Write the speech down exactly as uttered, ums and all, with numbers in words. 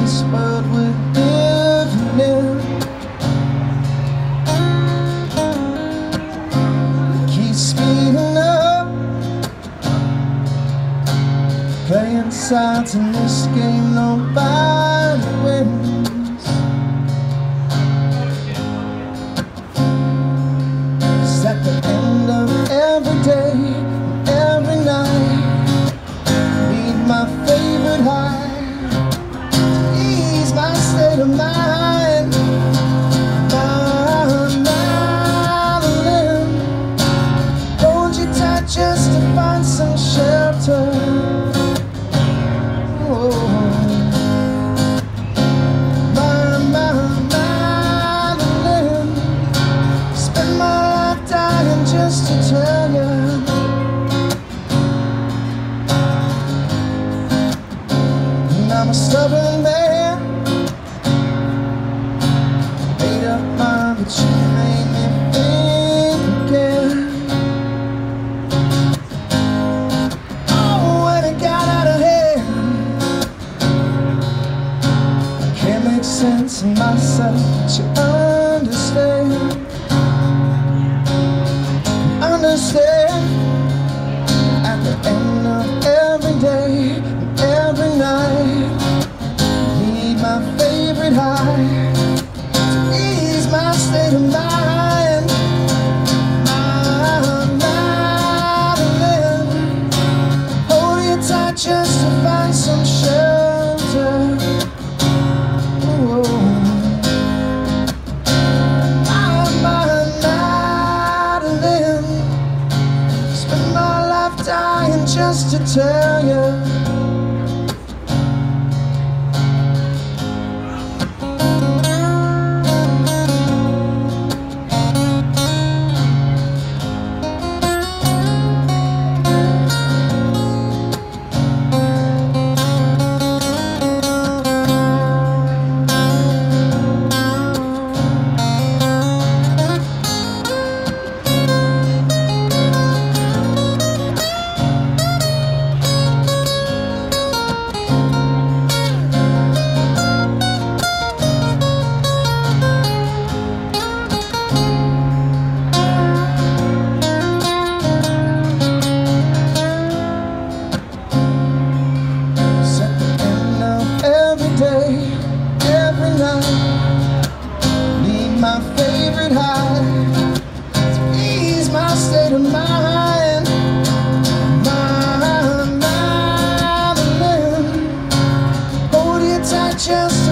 this world we're living in keeps speeding up, playing sides in this game nobody wins. 'Cause at the end of every day, every night, need my favorite high to ease my state of mind. My Madelyn, hold you tight just to find some shelter. Oh, my, my Madelyn, spend my life dying just to tell you. I'm a stubborn man, made up mind, but you made me think again. Oh, when it got out of hand, I can't make sense of myself, but you understand. Understand. At the end of every day, every night, need my favorite high to ease my state of mind. My Madelyn, hold you tight just to find some shelter. Whoa. My, my Madelyn, spend my life dying just to tell you. My favorite high to ease my state of mind. My Madelyn, hold you tight just